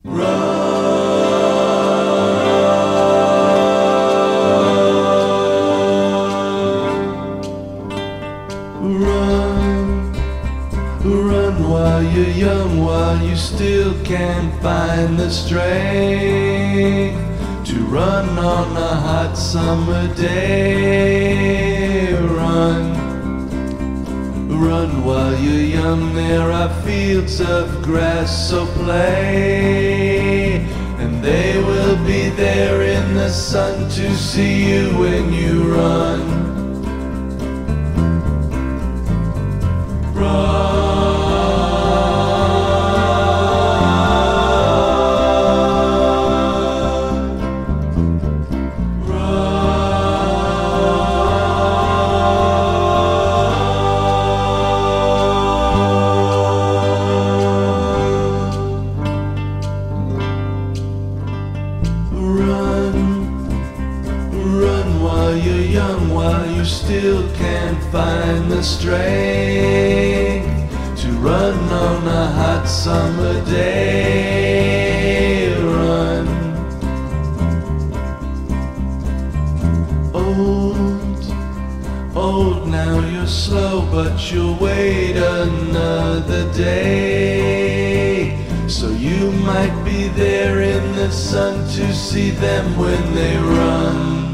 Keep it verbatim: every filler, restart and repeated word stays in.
Run, run while you're young, while you still can find the strength to run on a hot summer day. Run, run while you're young, there are fields of grass, so play, and they will be there in the sun to see you when you run. While you're young, while you still can find the strength to run on a hot summer day. Run. Old, old now you're slow, but you'll wait another day, so you might be there in the sun to see them when they run.